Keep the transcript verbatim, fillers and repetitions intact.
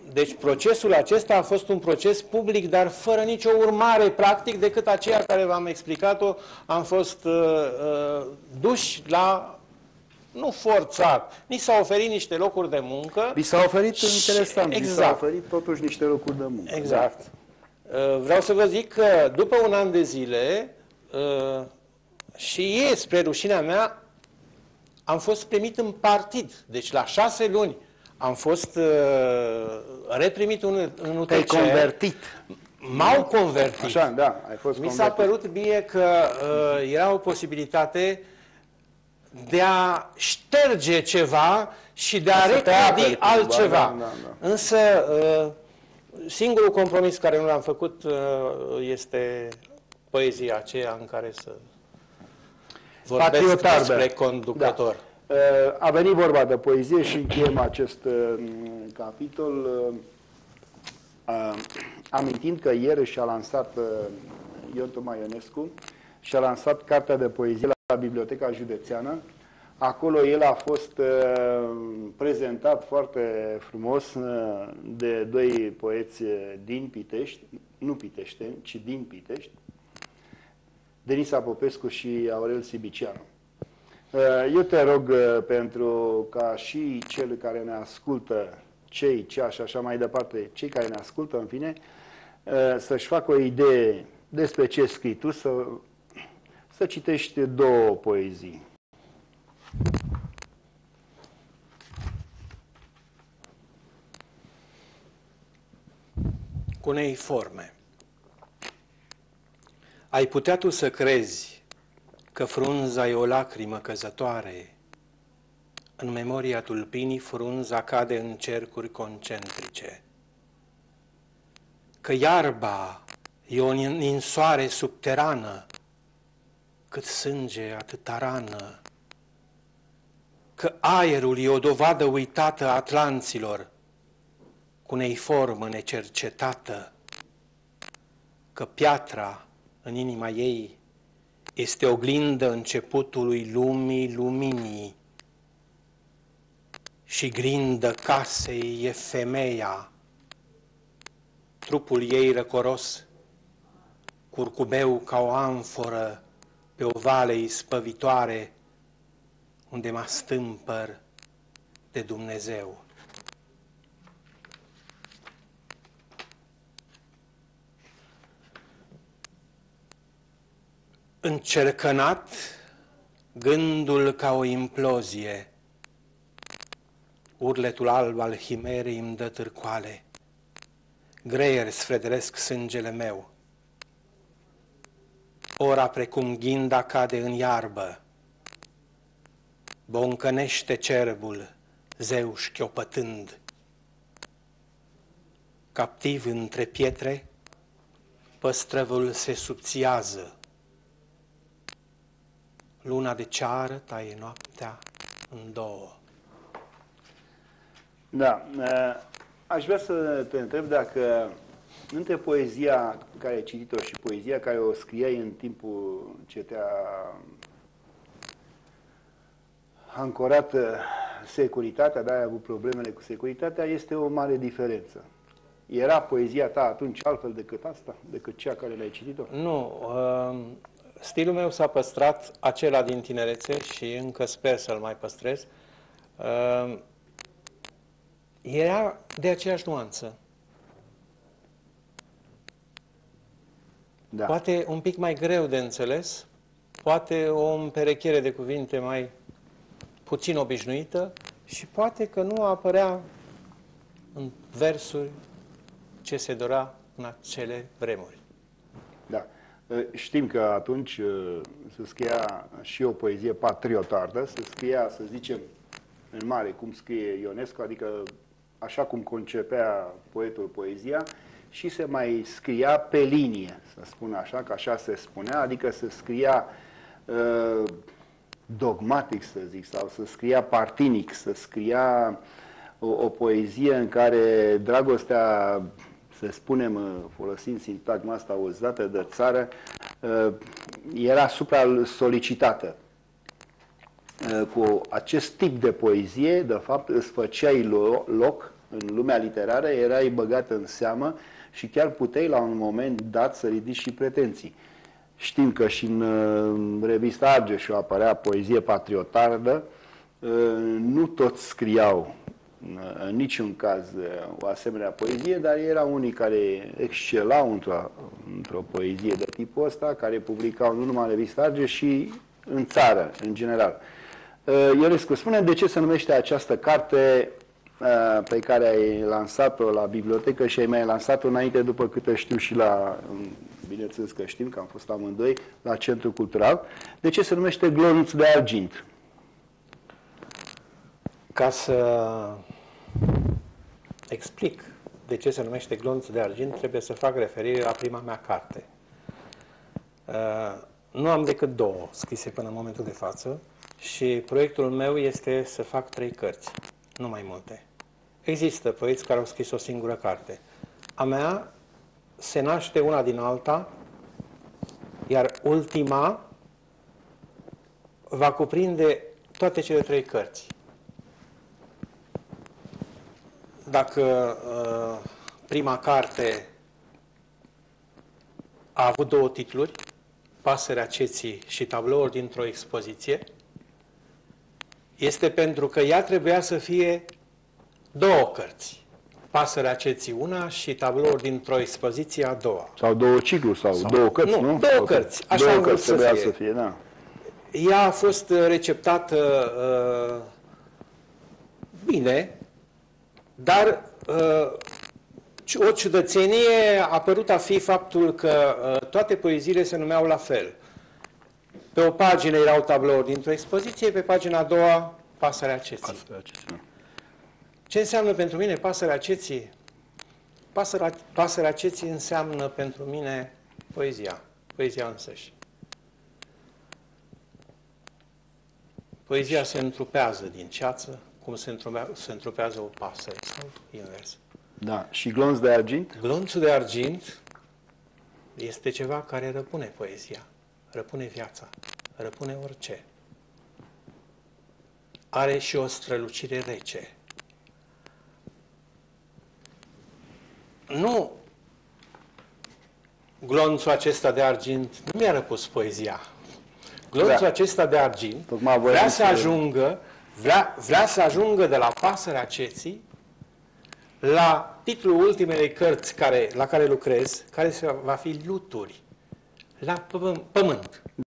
deci procesul acesta a fost un proces public, dar fără nicio urmare practic decât aceea care v-am explicat-o. Am fost uh, uh, duși la, nu forțat, ni s-au oferit niște locuri de muncă. Vi s-a oferit, și, interesant, exact. vi s-a oferit totuși niște locuri de muncă. Exact. Uh, vreau să vă zic că după un an de zile, uh, și e spre rușinea mea, am fost primit în partid. Deci la șase luni am fost uh, reprimit în, în U T C. Te-ai convertit. M-au convertit. Așa, da, ai fost Mi s-a părut mie că uh, era o posibilitate de a șterge ceva și de a reclădi altceva. Da, da, da. Însă uh, singurul compromis care nu l-am făcut uh, este poezia aceea în care să vorbesc Patriotar, despre conducător. Da. A venit vorba de poezie și încheiem acest uh, capitol uh, uh, amintind că ieri și-a lansat uh, Ion Toma Ionescu și-a lansat cartea de poezie la Biblioteca Județeană. Acolo el a fost uh, prezentat foarte frumos uh, de doi poeți din Pitești, nu piteșteni, ci din Pitești, Denisa Popescu și Aurel Sibicianu. Eu te rog pentru ca și cel care ne ascultă, cei, cea și așa mai departe, cei care ne ascultă, în fine, să-și facă o idee despre ce scrii tu, să, să citești două poezii. Cuneiforme. Ai putea tu să crezi că frunza e o lacrimă căzătoare? În memoria tulpinii frunza cade în cercuri concentrice. Că iarba e o ninsoare subterană, cât sânge atâta rană. Că aerul e o dovadă uitată a atlanților, cuneiformă necercetată. Că piatra în inima ei este oglindă începutului lumii luminii și grindă casei e femeia, trupul ei răcoros, curcubeu ca o amforă pe o vale ispăvitoare, unde mă stâmpăr de Dumnezeu. Încercănat, gândul ca o implozie, urletul alb al himerei îmi dă târcoale, greier sfrederesc sângele meu. Ora precum ghinda cade în iarbă, boncănește cerbul, zeu șchiopătând. Captiv între pietre, păstrăvul se subțiază. Luna de ceară taie noaptea în două. Da, aș vrea să te întreb dacă între poezia care ai citit-o și poezia care o scriai în timpul ce te-a ancorat securitatea, dar ai avut problemele cu securitatea, este o mare diferență. Era poezia ta atunci altfel decât asta, decât cea care le-ai citit-o? Nu. Uh, stilul meu s-a păstrat, acela din tinerețe, și încă sper să-l mai păstrez. Uh, era de aceeași nuanță. Da. Poate un pic mai greu de înțeles, poate o împerechiere de cuvinte mai puțin obișnuită și poate că nu apărea în versuri ce se dorea în acele vremuri. Da. Știm că atunci se scria și o poezie patriotară, se scria, să zicem, în mare, cum scrie Ionescu, adică așa cum concepea poetul poezia, și se mai scria pe linie, să spun așa, că așa se spunea, adică se scria uh, dogmatic, să zic, sau se scria partinic, se scria o, o poezie în care dragostea, să spunem, folosind sintagma asta uzată de țară, uh, era supra-solicitată. Uh, cu acest tip de poezie, de fapt, îți făceai loc în lumea literară, erai băgat în seamă și chiar puteai la un moment dat să ridici și pretenții. Știm că și în uh, revista Argeșul apărea poezie patriotară, uh, nu toți scriau uh, în niciun caz uh, o asemenea poezie, dar erau unii care excelau într-o într-o poezie de tipul ăsta, care publicau nu numai în revista Argeș, și în țară, în general. Uh, Ionescu, spune de ce se numește această carte uh, pe care ai lansat-o la bibliotecă și ai mai lansat-o înainte, după câte știu, și la... Um, bineînțeles că știm, că am fost amândoi la Centrul Cultural. De ce se numește Glonț de Argint? Ca să explic de ce se numește Glonț de Argint, trebuie să fac referire la prima mea carte. Nu am decât două scrise până în momentul de față și proiectul meu este să fac trei cărți, nu mai multe. Există poeți care au scris o singură carte. A mea se naște una din alta, iar ultima va cuprinde toate cele trei cărți. Dacă uh, prima carte a avut două titluri, Pasărea ceții și Tablouri dintr-o expoziție, este pentru că ea trebuia să fie două cărți. Pasărea ceții una și Tablouri dintr-o expoziție a doua. Sau două cicluri, sau, sau două cărți, nu? Nu, două cărți. Așa două am vrut cărți să fie. să fie, da. Ea a fost receptată uh, bine, dar uh, o ciudățenie a părut a fi faptul că uh, toate poeziile se numeau la fel. Pe o pagină erau tablouri dintr-o expoziție, pe pagina a doua Pasărea ceții. Pasărea ceții. Ce înseamnă pentru mine Pasărea ceții? Pasărea, pasărea ceții înseamnă pentru mine poezia, poezia însăși. Poezia se întrupează din ceață, cum se, întrupează, se întrupează o pasăre, sau invers. Da. Și Glonț de Argint? Glonțul de Argint este ceva care răpune poezia, răpune viața, răpune orice. Are și o strălucire rece. Nu, glonțul acesta de argint nu mi-a răpus poezia. Glonțul da. acesta de argint vrea să ajungă, vrea, vrea să ajungă de la Pasărea ceții la titlul ultimei cărți care, la care lucrez, care va fi Luturi la pământ.